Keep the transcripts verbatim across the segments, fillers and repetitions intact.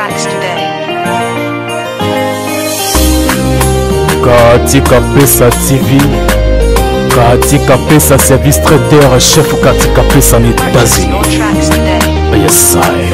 tracks today. Katika Pesa T V, Katika Pesa Service Traiteur, chef Katika Pesa en États-Unis. Yes, I.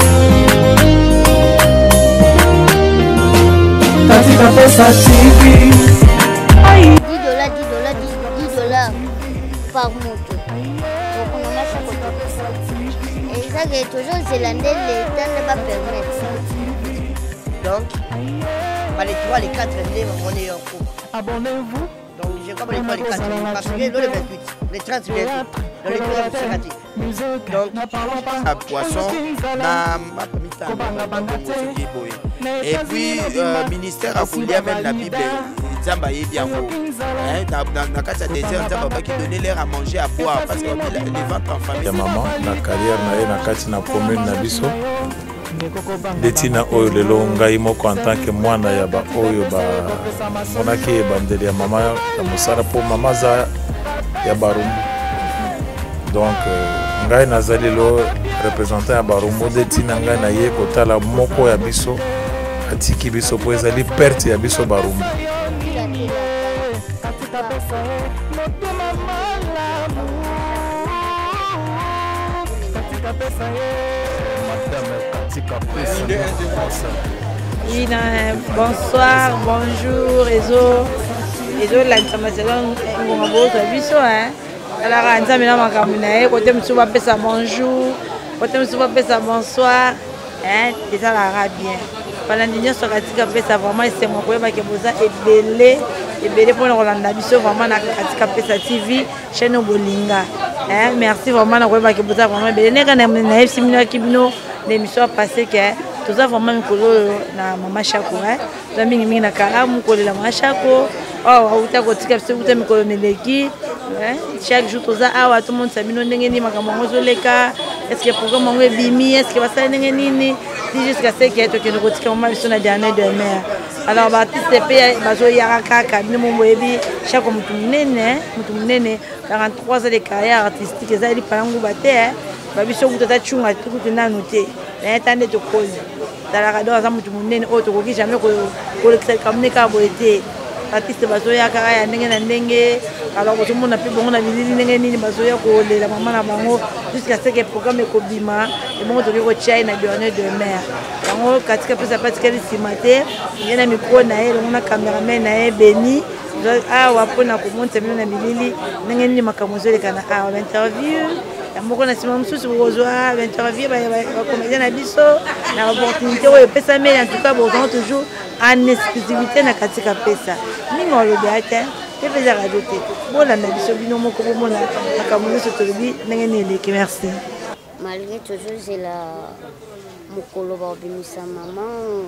Katika Pesa T V. dix dollars, dix dollars, dix dollars par moto. Donc on a chaque côté. Et ça que toujours zélandais, l'État ne va permettre. Donc, bah, les trois, les quatre, on est en cours. Abonnez-vous. Donc, j'ai comme les trois, les quatre. Parce que le vingt-huit, les trente, les vingt-huit. Dans les trois, c'est raté. Donc, à poisson, na et puis, euh, ministère a voulu même la Bible. Zamba est bien beau. Dans la case des heures, Zamba qui donnait l'air à manger, à boire. Parce que les ventes en famille. Maman, la carrière na kati na commune na biso. Detina oyo lelo ngai moko en tant que mwana ya ba oyo ba monaki bandeli ya mama ya musara po mama za ya barumbu. Donc ngai nazali lo représentant ya barumbu detina ngai na ye kotala moko ya biso atiki biso po ezali perte ya biso barumbu. Bonsoir, bonjour, Ezo. Ezo, la information, on va voir le biso, hein. Alors, on a mis la macamunae, côté monsieur va faire ça bonjour, côté monsieur va faire ça bonsoir, hein. Et ça la rend bien. Pendant l'union sur Katika Pesa, vraiment, c'est mon problème qui est belé, et belé pour le Rolanda biso, vraiment, na Katika Pesa T V, chez nous Bolinga. Hein, merci vraiment, na problème qui est vraiment belé. N'est-ce qu'on a mis si nous avons l'émission passée que tout ça vraiment mikolo na mama Chako hein za mingi mingi na kalamu kolo la mama Chako oh uta ko tika se uta mikolo meleki hein chaque jour tout ça ah tout le monde sabino ndenge ni makambo ngozo leka est-ce que programme ngo bimi est-ce que basala ndenge nini si jusqu'à ce que to que nous kotika mama biso na dernier de mer alors Baptiste pe bazo yaka kaka ni mo moyebi Chako mutu munene mutu munene quarante-trois ans de carrière artistique ezali pangu bate babiso kutata chunga tukutu nanu te na etande to kozi dalaka do azamu tumunene o to koki jamais ko ko le kamne ka boete artiste bazoya kaka ya ndenge na ndenge alors ko tumuna pe bongo na bilili ndenge nini bazoya ko le la mama na bango jusqu'à ce que programme ko bima et bongo to ko chai na dernier de mer bango Katika Pesa patika simate ngena micro na ye ngona cameraman na ye Beni ah wapona ko monter na bilili ndenge nini makamozo le kana ah interview moko na sima mususu bozwa interview ba comédien na biso na opportunité oyo pesa mais en tout cas bon toujours en exclusivité na Katika Pesa mingi olobi ate te pesa radio te bona na biso bino moko bomona makambo so tolobi ndenge ni eleki merci malgré toujours c'est la mokolo ba obimisa maman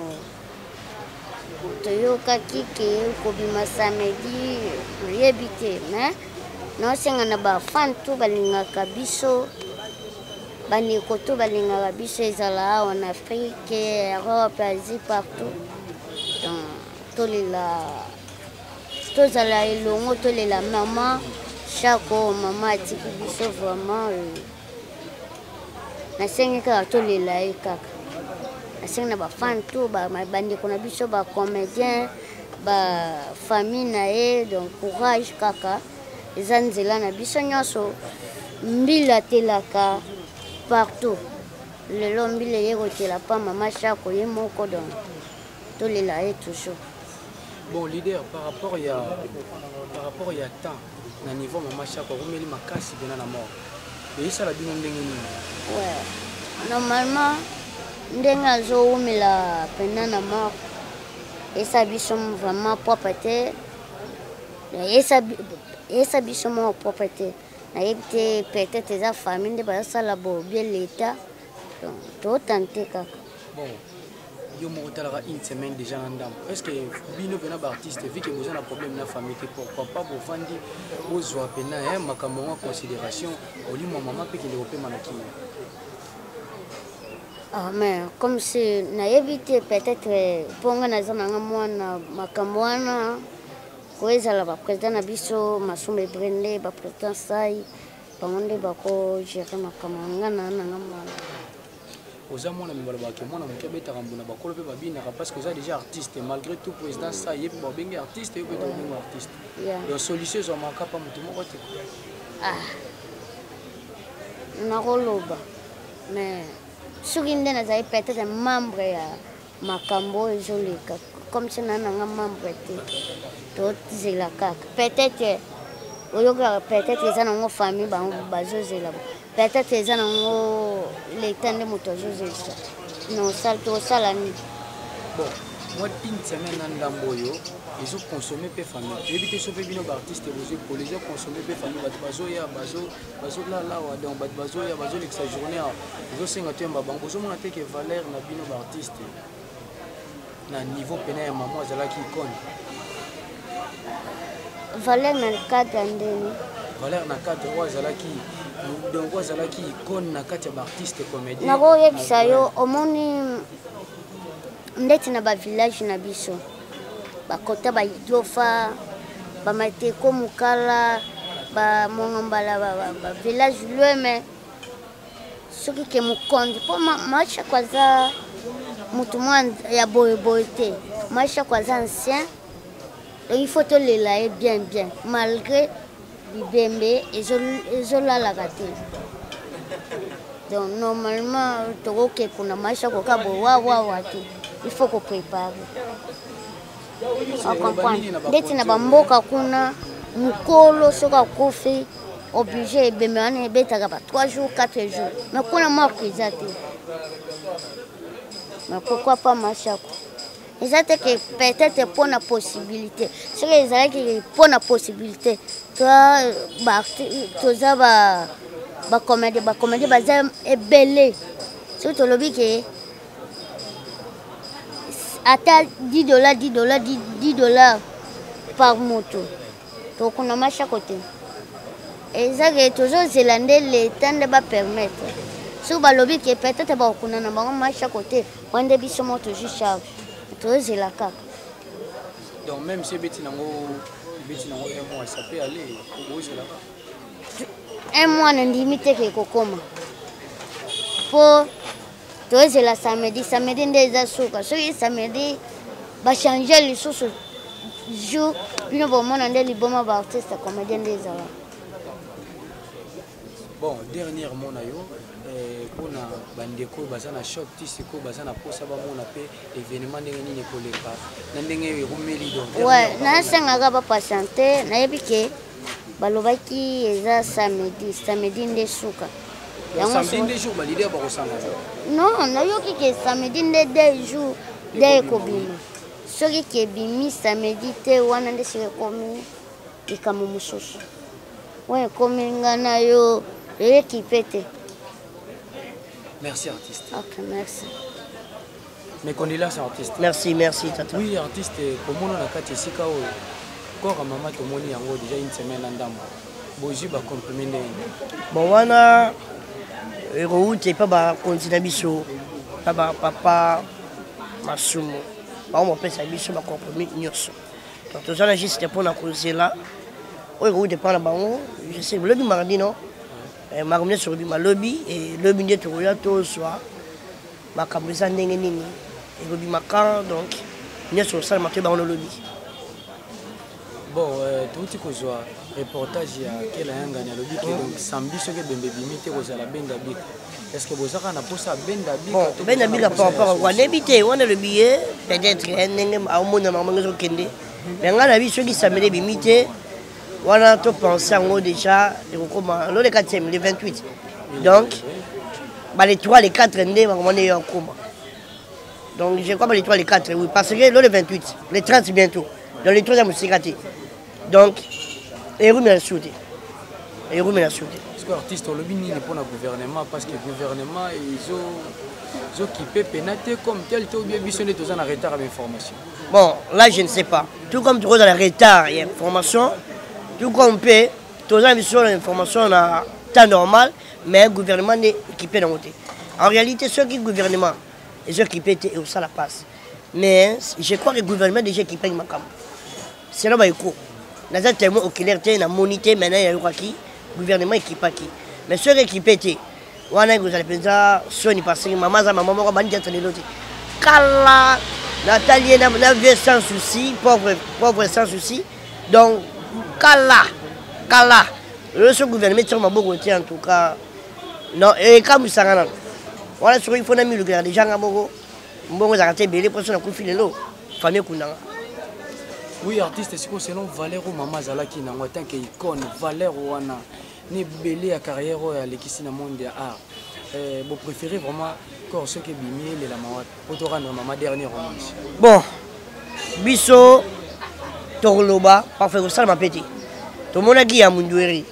toyoka kike ko bima samedi yebite mais non senga na ba fan tout balingaka biso bani koto balingaka biso ezala en Afrique, Europe, Asie partout. Donc tous les la tous ala elongo tous les la maman Chako maman atiki biso vraiment na senga ka tous les la kaka na senga ba fan tout ba bandi kona biso ba comédien ba famille na e donc courage kaka ezanzela na biso nyonso mbila telaka partout lelo mbila yeko tela pa mama Chako ye moko donc tolela e toujours bon leader par rapport ya par rapport ya temps na niveau mama Chako rumeli makasi bena na mort et ça la bino ndenge nini ouais normalement ndenge azo umela pena na mort et ça biso vraiment propreté et ça et ça biso mo propreté na yebite peut-être les familles de basa la bo bien l'état donc tout tenter kaka bon yo mo talaka une semaine déjà en dam est-ce que bino bena ba artiste vu que vous avez un problème na famille pourquoi pas vous fandi ozwa pena hein makambo en considération oli mo maman pe ki le opé manaki ah mais comme c'est na yebite peut-être ponga na zona ngamwana makambo wana koezala ba président na biso masumbe brende ba président sai bangonde bako gérer makambo ngana na ngamwana oza mwana mibala bake mwana moke abetaka mbuna bakolo mpe babinaka parce que oza déjà artiste malgré tout président ça ye mpe babenge artiste yo mpe tobengo artiste donc solution ezwamaka pa moto moko te nakoloba mais soki nde nazali peut-être membre ya makambo ezoleka comme si na nanga membre te tozela kaka peut-être oyoka peut-être eza nango famille bango bazozela peut-être eza nango leta nde moto azozelisa nosala tosala nini bon moi une semaine na ndambo oyo ezoconsomme mpe famille toyebi te so mpe bino baartiste bozoekole ezoconsomme mpe famille bato bazoya bazolalawa donc bato bazoya bazolekisa journée awa ezosenga toyemba bango bozomona te ke valeur na bino baartiste na niveau pene ya mama azalaki ikone valeur na cadre ya ndeni valeur na cadre oyo azalaki donc azalaki ikone na kati ya baartiste comédien nakoyebisa yo omoni ndeti na bavillage na biso bakota baidofa bamateko mokala bamongombala bavillage lweme soki ke mokonzi mpo mashako aza motu mwa ya boyeboye te mashako aza ancien donc il faut tolela ye bien bien malgré bibembe ezolalaka te donc normalement tokoke kuna mashako ka bowawawa te il faut kopréparer ndeti na bamboka kuna mokolo soki akufi obligé ebembe wana ebetaka ba trois jours quatre jours mais kuna moko eza te mais pourquoi pas mashako eza te ke peut-être mpo na possibilité soki ezalaki mpo na possibilité toza bacomédie bacomédie baza ebele soki tolobi ke ata dix dollars dix dollars dix dollars par moto tokuna mashako te ezake tozozela nde leta nde bapermettre soki balobi ke peut-être bakokuna na bango mashako te wande biso mo tozwi charge tozozela kaka donc même si ebeti nango ebeti nango un mois ça peut aller ozela kaka un mois na ndimi te ke kokoma po tozela samedi samedi nde eza suka soki samedi bachange lisusu jour bino bomona nde liboma baartiste comédien nde ezala bon dernièrement na yo mpona bandeko baza na choc ti sikoyo baza na posa bamona mpe événement ndenge nini ekoleka na ndenge erumeli donc ouais nasengaka bapatiente nayebi ke balobaki eza samedi samedi nde suka samedi nde jour balide bakosanga non nayoki ke samedi nde deux jours nde ekobima soki ke ebimi samedi te wana nde soki ekomi likambo mosusu oyo ekomi nga na yo eyekipe te. Merci artiste. Ok, merci. Mais condoléances artiste. Merci, merci tata. Oui artiste, comment on a kati sika o encore maman to moni yango déjà une semaine en dame. Boji ba compromis ndenge. Bon wana route pas ba continue biso. Papa papa masumo. Ba on pesa biso ba compromis nyonso. Donc tout ça juste pour na causer là. O route pas na bango, je sais le mardi non. Eh mardi sur le lobby et le milieu to ya to soit ba kamisa ndenge nini. Et le macan donc il sur ça matin dans le lobby. Bon euh, tout ce que soit reportage ya kela yanga na lobby donc samedi ce que bembe bimité ko la benda bik. Est-ce que vous avez na posa benda bik to benda bik par rapport à n'habiter on a le billet peut-être ndenge au monde na mango kende. Mais ngala bi ce qui samedi bimité on a tout pensé en haut déjà et comment le quatrième le vingt-huit. Donc bah les trois les quatre ndé va commander en combat. Donc je crois que les trois, les quatre, oui, parce que le vingt-huit, les trente bientôt, dans les trois, il y a donc, et vous me la souhaitez. Et vous me la souhaitez. Parce que l'artiste, le bini n'est pas le gouvernement, parce que le gouvernement, ils ont occupé pénaté comme tel, tout bien visionné, tout en retard à l'information. Bon, là, je ne sais pas. Tout comme tout dans le retard, il y a information, tout comme peut, tout en visionné l'information en temps normal, mais le gouvernement est équipé dans le côté. En réalité, ce qui est le gouvernement, les gens qui pètent et ça la passe. Mais je crois que le gouvernement est déjà équipé avec ma cam. C'est là où il y a Nous avons tellement oculaire, nous avons monité, maintenant il y a le gouvernement équipé qui. Mais ceux qui pètent, wana vous allez penser soni parce que maman za maman moko bandi atane loti kala Nathalie na na vie sans souci pauvre pauvre sans souci donc kala kala le ce gouvernement sur maboko ti en tout cas non et comme ça ngana voilà sur il faut na mi le garder janga moko mbongo za kate belé pour ça na kufi lelo famille kunanga. Oui, artiste, c'est quoi selon Valère ou Maman Zalaki en tant qu'icône, Valère ou Anna, ni belé à carrière à l'équipe dans monde de art. Vous préférez vraiment encore ce qui est bimé les la mawat pour te rendre ma dernière romance. Bon, biso Torloba, parfait ça m'a pété. Tout le monde a dit à Mundoueri.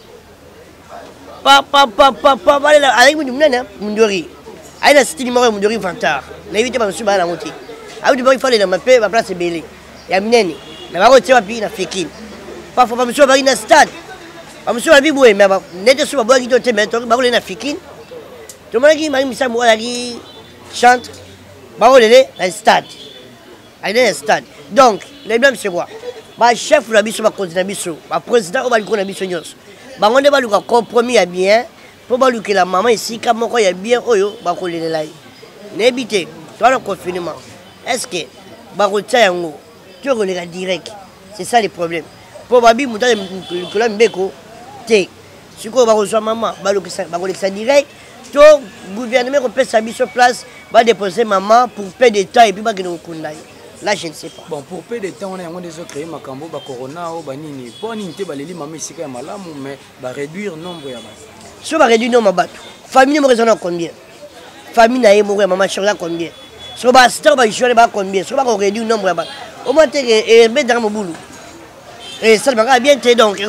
Papa papa papa avec Mundoueri Mundoueri. Aïe la style numéro Mundoueri Vantard. L'invité m'a reçu à la montée. Ah oui, il fallait dans ma paix, ma place est belée. Il y a Mineni. Na bako tsewa pi na fekin parfois ba monsieur bari na stade ba monsieur ba biboué mais ba nete so ba boki to te meto ba ko le na fekin to mona ki mari misa mo ala ki chante ba ko le na stade ay na stade donc le problème c'est quoi ba chef la biso ba continue biso ba président o ba liko na biso nyos ba ngonde ba luka compromis ya bien po ba luka la maman ici comme ko ya bien oyo ba ko le la n'ébité toi le confinement est-ce que ba ko tsa yango tu es direct, c'est ça le problème. Pour Babi, Mouta, le Mbeko, t'es. Si on va rejoindre maman, va le direct. Tout gouvernement peut s'habiller sur place, va déposer maman pour payer des temps et puis va gagner au Kundai. Là, je ne sais pas. Bon, pour payer des temps, on a déjà créé Makambo, Corona, Banini. Pour n'inter Balili, maman, ici, quand même, mais va réduire le nombre de bats. Si on va réduire le nombre de bats, famille, nous raisonnons combien? Famille, n'a pas maman, je sais combien? Si on va star, on va jouer combien? Si on va réduire le nombre de bats. Au moins, tu es dans mon boulot. Et ça va bien te donc,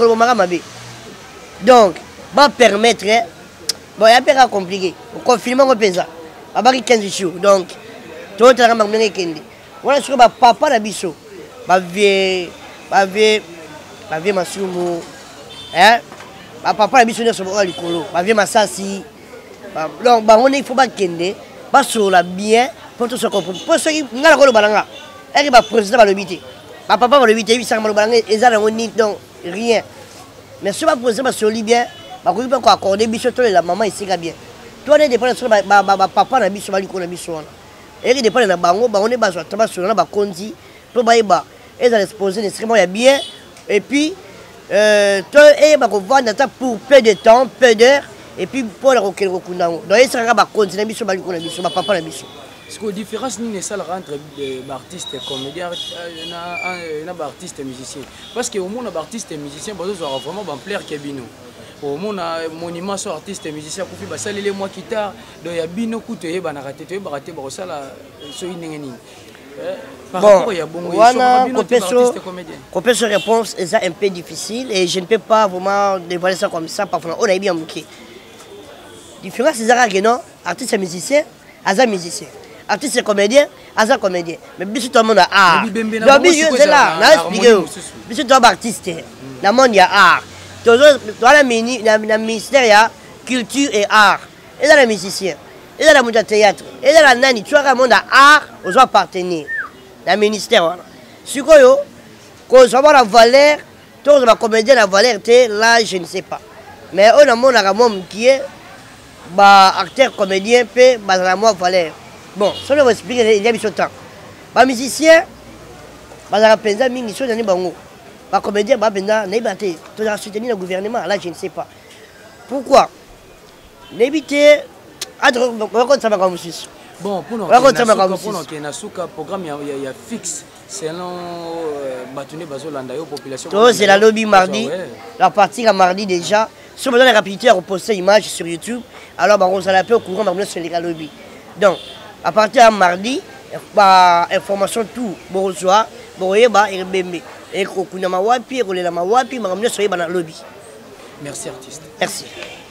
donc, va permettre, bon, il y a un peu compliqué. Le confinement, on peut ça. Il y a quinze jours. Donc, tu vas te rendre compte. Voilà ce que papa n'a pas vu. Ma vie, ma vie, ma vie, ma soumou. Hein? Papa n'a pas vu sur le colo. Ma vie, ma sassi. Donc, il faut pas qu'il pas sur la bien pour tout ce qu'on peut. Pour ceux qui n'ont pas le balanga. Elle est président de l'habité. Ma papa va le huit, ça m'a le et ça n'a rien. Mais si ma président sur Libyen, ma commune peut accorder bichot la maman ici bien. Toi on est dépendant sur ma papa na biso bali ko na biso wana. Elle est dépendant na bango, ba on est bas sur taba sur na ba konzi, pour ba ba. Elle a exposé nécessairement il y a bien et puis euh toi et ba ko vendre pour peu de temps, peu d'heures et puis pour la roquer rokundango. Donc elle sera ba konzi na biso bali ko na biso, ma papa na biso. Est-ce que la différence n'est pas entre artistes et comédiens et artistes et musiciens? Parce qu'au moins, les artistes et musiciens, ils ont vraiment un plaire qui est bino. Au moins, monument sur artistes et musiciens, ils ont fait les mois qui tard, il y a bino qui ont raté, ils ont raté, ils ont raté. Par rapport à bon, cette réponse est un peu difficile et je ne peux pas vraiment dévoiler ça comme ça. Parfois, on a bien manqué. La différence, c'est que non, artistes et musiciens, ils sont musiciens. Artiste et comédien, Aza comédien. Mais bien sûr tout le monde a art. Donc bien c'est là, on a expliqué. Bien sûr tout le monde artiste. Dans le monde il y a art. Dans le ministère il y a culture et art. Et dans les musiciens, et dans le monde théâtre, et dans la nani, tu vois le monde a art, on doit appartenir. Dans le ministère. Si quoi yo, quand on voit la valeur, tout le monde comédien la valeur, là je ne sais pas. Mais on a mon monde qui est acteur comédien, peut la moi valeur. Bon, ça on va expliquer il y a du temps. Les musiciens, les penza mingi sont dans bango. Les comédiens, les penza n'est pas té. Tu as soutenu le gouvernement, là je ne sais pas. Pourquoi? N'éviter à raconter ça ma comme ça. Bon, pour nous, pour nous, Nasuka programme il y a fixe selon Batoune Bazolanda yo population. C'est la lobby mardi. La partie à mardi déjà. Si on a la rapidité à poster image sur YouTube, alors on s'en appelle au courant on sur les lobby. Donc à partir de mardi, bah, information tout, bonsoir, boyeba et bembe. Et kokuna mawapi, rolela mawapi, maramne soyez dans le lobby. Merci artiste. Merci.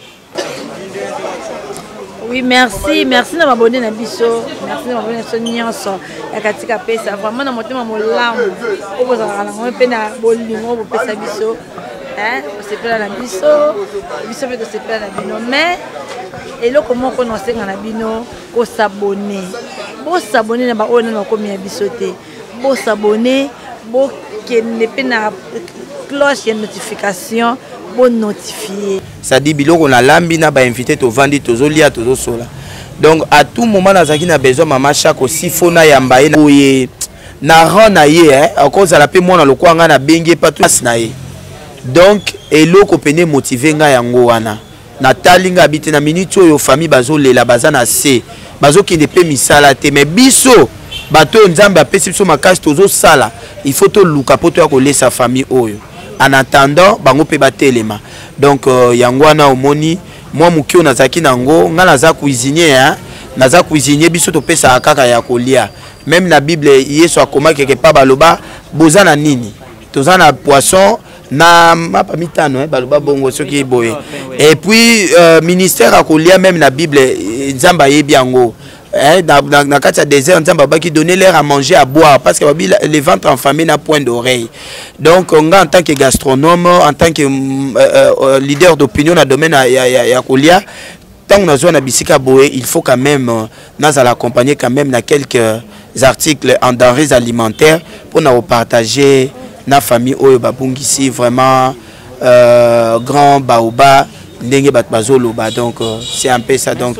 Oui, merci, merci de m'abonner à Bisso, merci de m'abonner à Sonyanso, à Katika Pesa, vraiment dans mon thème, mon larme, pour vous en faire un bolingo, pour Pesa Bisso, hein, c'est pas la Bisso, Bisso fait que c'est pas la Bino, mais et là comment on sait qu'on a Bino, qu'on s'abonner, bon s'abonner n'a pas on a combien Bissoté, bon s'abonner, bon qu'il n'est pas na cloche et notification. bon notifier. Ça dit biloko na lambi na ba invité to vandi to zolia to sola. Donc à tout moment nazaki na besoin maman chaque aussi fona yamba na oye na ran na ye hein à cause la pe mona lokwa nga na bengi pas tout na ye. Donc eloko pene motiver nga yango wana. Na talinga habite na minute oyo famille bazo lela bazana se. Bazo ki ne pe misala te mais biso bato nzambe apesi biso makasi tozo sala. Il faut to luka poto ya ko laisser famille oyo. En attendant bango pe batelema. Donc euh, yango wana omoni moi mukio nazaki nango nga naza cuisinier hein naza cuisinier biso to pesa kaka ya kolia. Même la Bible Yesu akoma quelque part baloba bozana nini tozana poisson na mapa mitano hein baloba bongo soki boye. Et puis euh, ministère akolia même la Bible nzamba yebi yango hein dans dans kati ya désert nzamba ba qui donner l'air à manger à boire parce que les ventres enflammés n'a point d'oreille. Donc on en tant que gastronome en tant que euh, euh, leader d'opinion dans domaine ya ya ya kolia tant on a besoin na bisika boye il faut quand même euh, nous l'accompagner quand même dans quelques articles en denrées alimentaires pour nous partager na famille oyo babungisi vraiment euh, grand baoba ndenge bat bazolo ba donc euh, c'est un peu ça donc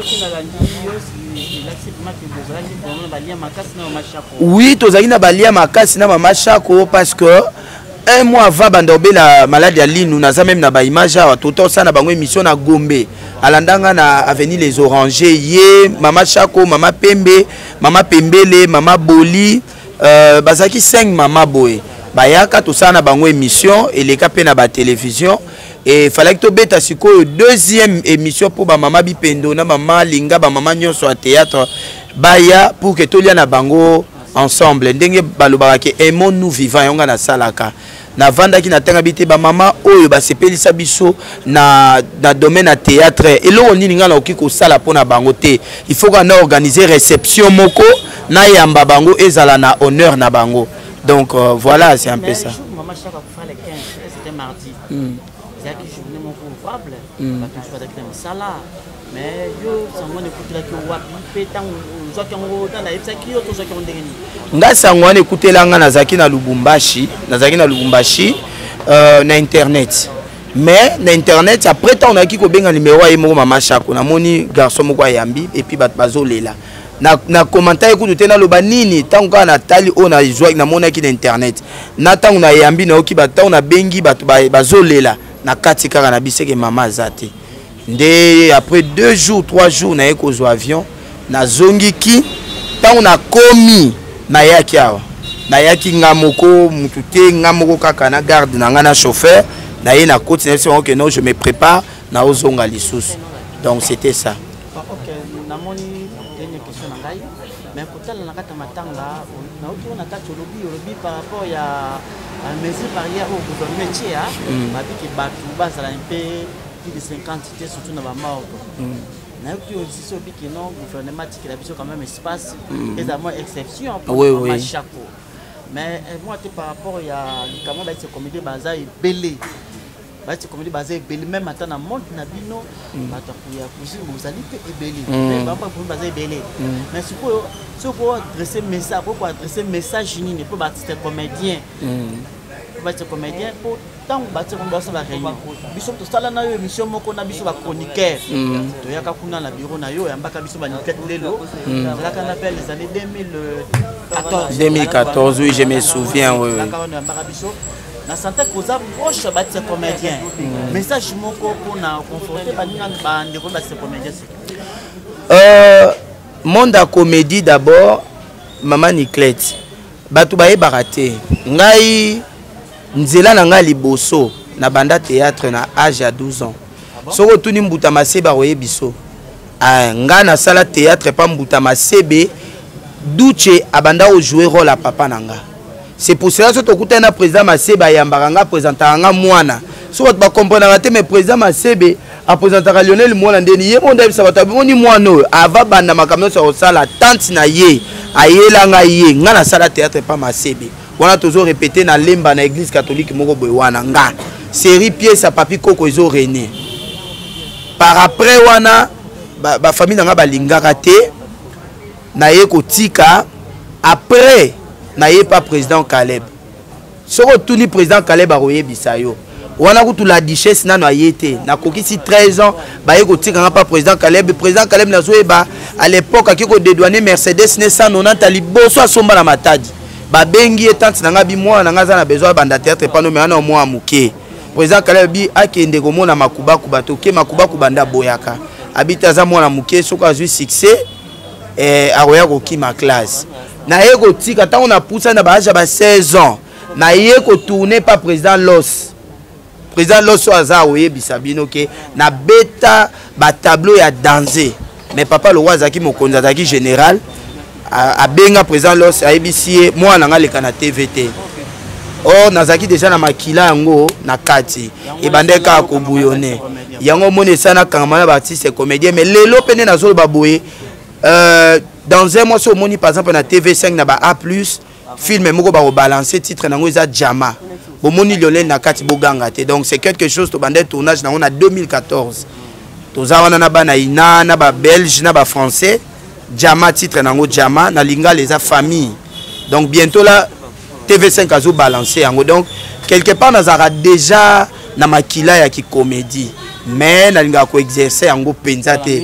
oui tozali na balia makasi na mama Chako parce que un mois avant bandobe la maladie à Lille nous n'avons même na ba image à tout temps ça na bango émission na Gombe alandanga na avenue les Orangers yé mama Chako mama Pembe mama Pembele mama Boli euh, bazaki cinq mama boy bayaka tout ça na bango émission et les capé na ba télévision et fallait que to beta siko deuxième émission pour ba mama Bipendo na mama Linga ba mama nyonso à théâtre baya pour que to lia na bango ensemble ndenge balobaka ke aimons-nous vivants yonga na salaka na vanda ki na tanga bité ba mama oyo ba sepelisa biso na na domaine à théâtre et lo nini ngala okiko sala pona bango te il faut qu'on organiser réception moko na yamba bango ezala na honneur na bango donc euh, voilà c'est un peu ça maman Chaka pour faire les quinze c'était mardi c'est que je venais mon coupable parce que je faisais que sala mais yo sango ne kutela ki wapi petan zo ki ngo dans la ipsa ki yo to zo ki ndengeni nga sango ne kutela nga nazaki na Lubumbashi nazaki na Lubumbashi euh, na internet mais na internet après tant on a ki ko benga numéro ya mo mama Chako na moni garçon moko yambi et puis bat bazolela na na commentaire ko tena loba nini tant ka na tali on a joie na mona ki na internet na tant na yambi na oki bat tant na bengi bat bazolela na kati kaka na biseke mama zate. Ndé après deux jours trois jours na eko zo avion na zongiki tant on a commis na yaki awa na yaki ngamoko mutute ngamoko kaka na garde na ngana chauffeur na ye na côte na que non je me prépare na ozonga lisusu donc c'était ça. OK na moni dernière question na ngai mais kotala na kata matanga na oto na kata lobi lobi par rapport ya à mesure barrière au gouvernement tia ba biki batu bazala un peu plus de cinquante surtout dans la mort. Mais aussi ce qui non gouvernement qui a besoin quand même espace et d'avoir exception pour oui, oui. Chaque mais moi par rapport il y a comment va être comédie bazar et belé va être comédie bazar et belé même maintenant dans monde na bino bata kuya kuzi mozali pe et belé mais pas pour bazar et belé mais si pour si pour adresser message pour adresser message ni pour bâtir comédien va être comédien pour tant bâtir on doit se la réunion biso to sala na yo émission moko na biso ba chroniqueur to yaka kuna na bureau na yo ya mbaka biso ba niket lelo la qu'on appelle les années deux mille quatorze deux mille quatorze oui je me souviens oui la quand on mbaka biso na santé koza proche bâtir comédien message moko pour na conforter ba ninga ba ndeko ba comédien euh monde à comédie d'abord maman Niclette batu ba baraté ngai nzela na nga liboso na banda théâtre na âge à douze ans soko tuni mbuta maseba roye biso ah nga na sala théâtre pa mbuta masebe duche abanda o jouer rôle à papa nanga c'est pour cela que tokuta na président maseba yambaka nga présenter nga mwana soko ba comprendre te mais président masebe a présenter Lionel mwana ndeni ye monde bisa bataboni mwana ava banda makamno so sala tante na ye ayela nga ye nga na sala théâtre pa masebe on a toujours répété dans lemba na église catholique moko boy wana nga série pièce à papi koko ezo rené par après wana ba, ba famille nga balingaka te na ye kotika après na ye pas président Caleb soko tuni président Caleb aroye bisayo wana kutu la duchesse nano ayete na kokisi treize ans baye kotika pas président Caleb président Caleb na zoeba à l'époque akiko dédouaner Mercedes ne cent quatre-vingt-dix liboso asomba na matadi ba bengi etante nanga bi mwa nanga za na besoin banda théâtre pano mais ana mwa muke président Caleb bi akende komona makuba kuba toke makuba kubanda boyaka habita za mwana muke soko azui succès eh aroya kokima classe na ye kotika tant on a poussé na ba ba seize ans na ye ko tourner pas président Los président Loso aza oye bisabino ke na beta ba tableau ya danger mais papa le roi zaki mokonzi azaki général a benga président Los ayebisie moi na ngaleka na T V T oh nazaki déjà na makila yango na kati e bandeka ko bouillonner yango mone sana kangama na artiste comédien mais lelo pene na zolo baboye euh dans un mois so moni par exemple na T V cinq na ba A plus film moko ba rebalancer titre nango eza Jama bomoni Lionel na kati boganga te donc c'est quelque chose to bandé tournage nango na deux mille quatorze toza wana na bana ina na ba belge na ba français Jama titre nango Jama na linga les a famille donc bientôt là T V cinq azo balancer yango donc quelque part nazara déjà na makila ya ki comédie mais na linga ko exercer yango penza te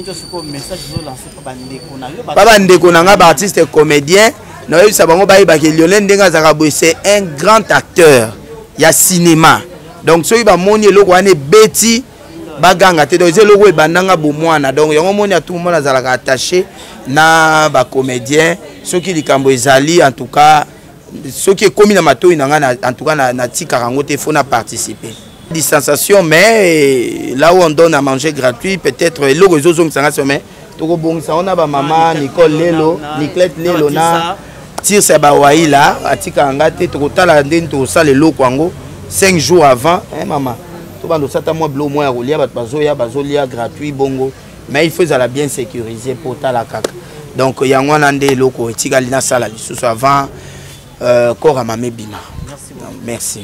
baba ndeko nanga ba artiste comédien na yo sabango ba ba ke Lionel ndenga zaraboy c'est un grand acteur ya cinéma donc so ba moni eloko ane beti baganga te donc eloko e bandanga bo mwana donc yango moni a tout le monde azalaka attaché na ba comédien soki likambo ezali en tout cas soki ekomi na matoi nanga en tout cas na, na tika rango te faut na participer distanciation mais là où on donne à manger gratuit peut-être le réseau zong sanga mais toko bongisa on a ba maman Nicole Lelo Niclette Lelo na tire sa ba waila atika ngate toko tala ndeni to sala loko yango cinq jours avant hein maman to bando sata moi blo moi ya rolia ba bazoya bazolia gratuit bongo mais il faut ça la bien sécuriser pour tala kaka donc yango na nde loko etika lina sala lisusu avant euh corps mamé bima merci.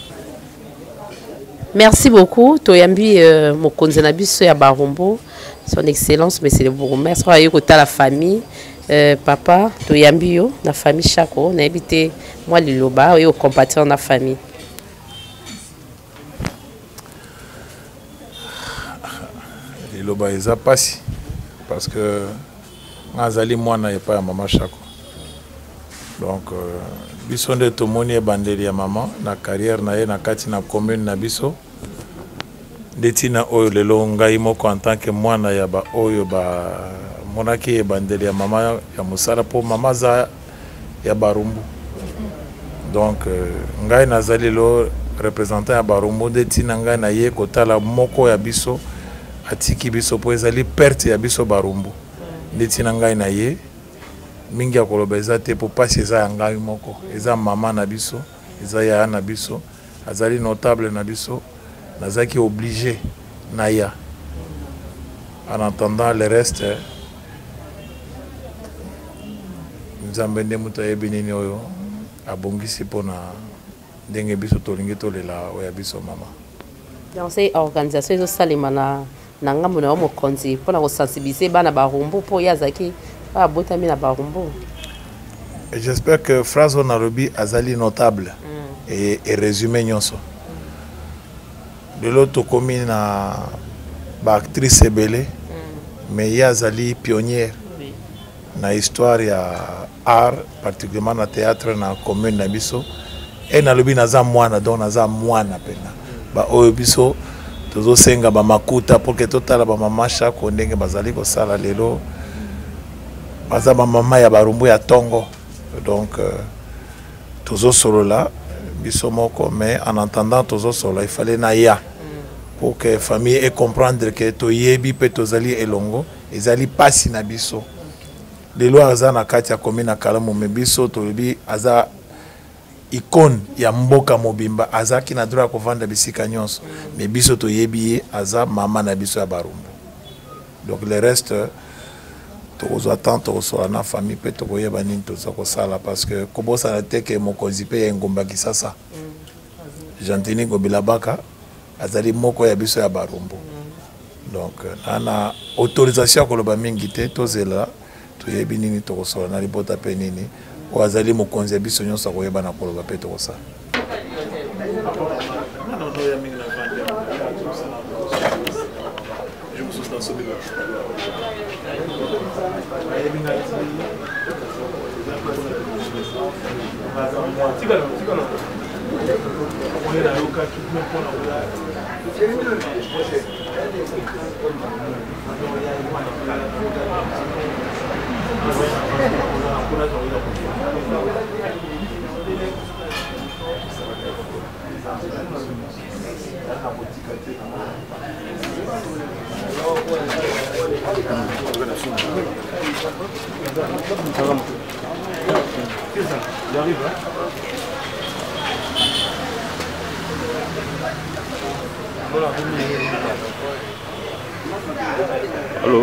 Merci beaucoup. Toyambi euh, mokonzi na biso ya Barumbu, son excellence monsieur le bourgmestre ayoko ta la famille euh, papa Toyambi yo na famille Chako na habité moi liloba yo compatir na famille. Liloba eza pasi parce que ngazali mwana epa ya mama Chako. Donc euh, biso nde tomoni ebandeli ya mama na carrière na ye na kati na commune na biso ndetina oyo lelo ngai moko en tant que mwana ya ba oyo ba monaki ebandeli ya mama ya musala po mama za ya Barumbu donc euh, ngai nazali lo représentant ya Barumbu ndetina ngai na ye kotala moko ya biso atiki biso po ezali perte ya biso Barumbu ndetina ngai na ye mingi ya koloba eza te po pasi eza ya ngai moko eza mama na biso eza ya na biso azali notable na biso nazaki obligé na ya en attendant le reste nzambe nde moto ayebi nini oyo abongisi mpona ndenge biso tolingi tolela oya biso mama donc c'est organisation ezosalema na na ngambo na yo mokonzi mpona kosensibiliser bana Barumbu mpo ye azalaki ah botami na Barumbu. Et j'espère que phrase on a rebi azali notable mm. et, et résumé nyonso. Mm. De l'autre commune na ba actrice ebele mm. mais ya azali pionnière oui. Na histoire ya art particulièrement na théâtre na commune na biso et na lobi naza mwana donc naza mwana pena mm. Ba oyo biso tozo senga ba makuta pour que totala ba mama Chako ndenge bazali ko sala lelo baza ba mama ya Barumbu ya tongo donc euh, tozo solo là biso moko mais en entendant tozo solo il fallait na ya mm. pour que famille et comprendre que to yebi pe tozali elongo ezali pasi na biso okay. De loi aza na kati ya commune na Kalamu me biso to yebi aza icône ya mboka mobimba aza ki na droit ko vendre bisika nyonso mm. Mais biso to yebi aza mama na biso ya Barumbu donc le reste tozo attendre tozo na famille pe to koyeba nini tozo ko sala parce que kobosa na teke mokonzi pe ya ngomba kisasa mm. Jantini Gobilabaka azali moko ya biso ya Barumbu mm. Donc ana autorisation ko loba mingi te tozela toyebi nini to kosola na libota pe nini o azali mokonzi ya biso nyonso koyeba na koloba pe to kosa. J'arrive, hein. Allô?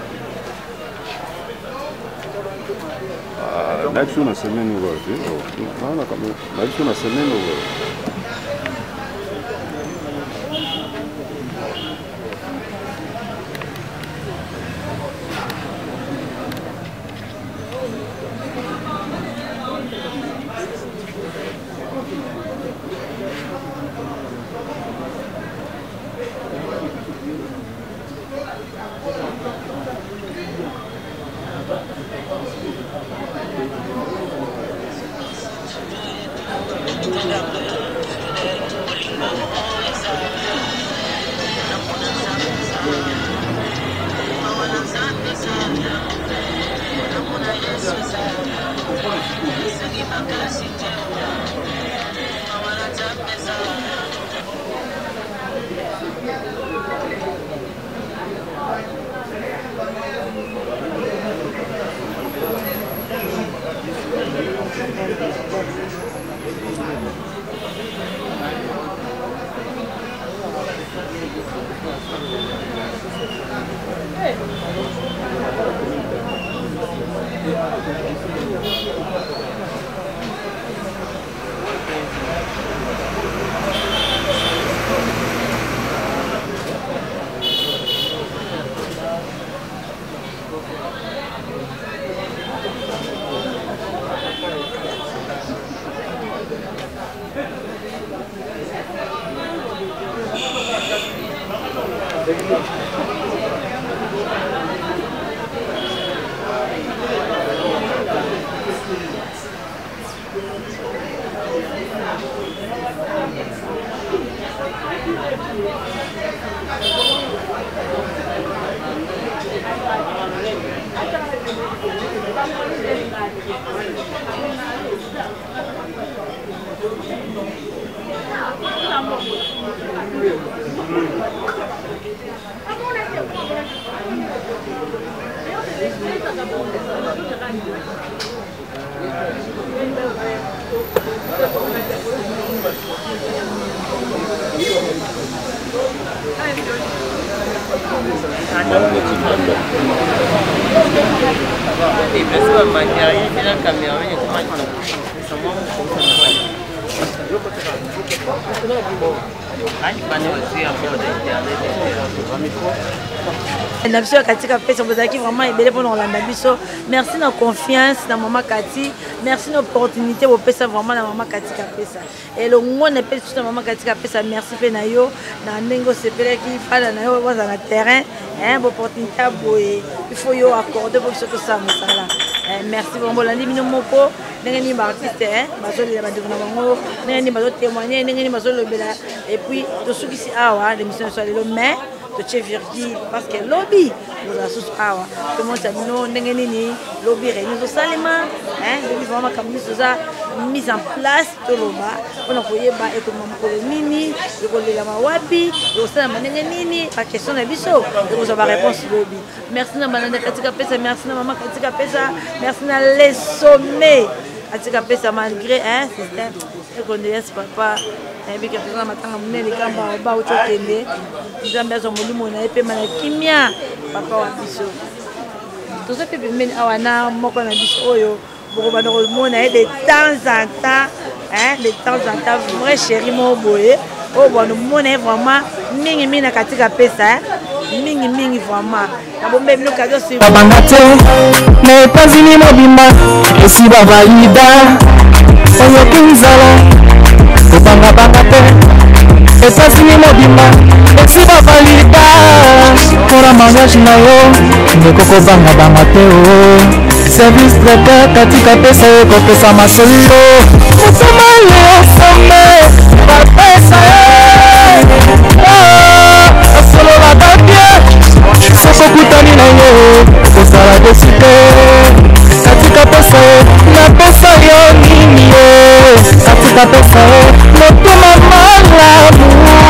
Ah, next one a semaine over. No, no, come. Next one a semaine over. Nabisio katika pesa bozaki vraiment ebele pour Rolanda biso. Merci na confiance na maman Kati. Merci na opportunité bo pesa vraiment na maman katika pesa. Et le ngone pesa na maman katika pesa merci pe na yo na ndengo sepele ki fala na yo waza na terrain hein bo opportunité boye. Il faut yo accorder pour ce que ça musala. Merci vraiment Landi bino moko ndenge ni ba artiste hein bazo le ba devona bango ndenge ni bazo témoigner ndenge ni bazo lobela et puis to sukisi awa l'émission soit le mais de chez Virgile parce que lobby nous a sous awa tout le monde a nous ndenge nini lobby réunion salima hein depuis vraiment comme nous ça mise en place to loba on a koyé ba et comme ko nini et ko le la wapi et ça na ndenge nini pas question na biso et vous avoir réponse lobby merci na banana katika pesa merci na maman katika pesa merci na les sommets katika pesa malgré hein système et condoléances papa et bien que présent matanga munene kamba ba utokende nzambe azo molimo na epema na kimia papa wa biso tout ça peut mener awana moko na biso oyo boko bana ko mona de temps en temps hein de temps en temps vrai chéri mo boye o bono mona vraiment mingi mingi na katika pesa mingi mingi vraiment na bombe bino kazo si babangate na États-Unis mobimba esi bavalida oyo kinzala obanga bangate Etats-Unis mobimba esi bavalida mpona mariage na yo ndeko kobanga bangateo service traiteur katika pesa ye kopesa masolo motema leo some bapesa ye asololaka bie sokokutani na ye kozala deside katika pesa ye napesa yo nini ye katika pesa ye motema malamu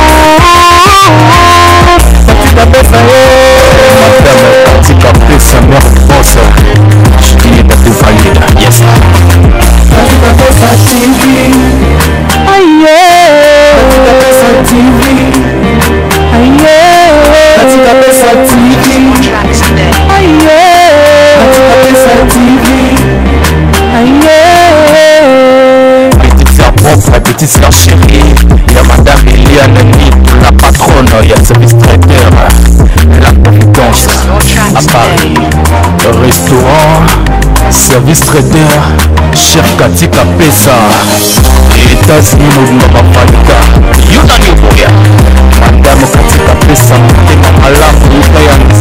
katika pesa ye madame katika pesa merbosa shikini tatu valida yes katika pesa tv aye katika pesa tv aye katika pesa tv aye katika pesa tv aye petite sœur propre petite sœur chérie ya madame Eliane Nid la patronne ya service traiteur la Providence à Paris le restaurant service traiteur chef katika pesa États-Unis mobimba bafalika yuna nyoboya madame katika pesa motema malamu yuka ya